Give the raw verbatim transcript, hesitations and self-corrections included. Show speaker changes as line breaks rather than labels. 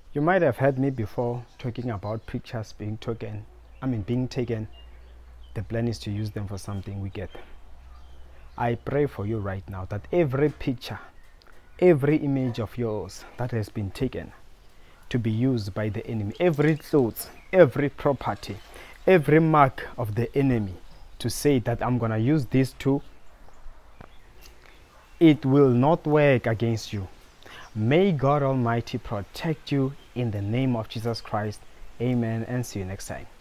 You might have heard me before talking about pictures being taken. I mean, being taken. The plan is to use them for something wicked. I pray for you right now that every picture, every image of yours that has been taken to be used by the enemy, every thought, every property, every mark of the enemy to say that I'm going to use this too, it will not work against you. May God Almighty protect you in the name of Jesus Christ. Amen, and see you next time.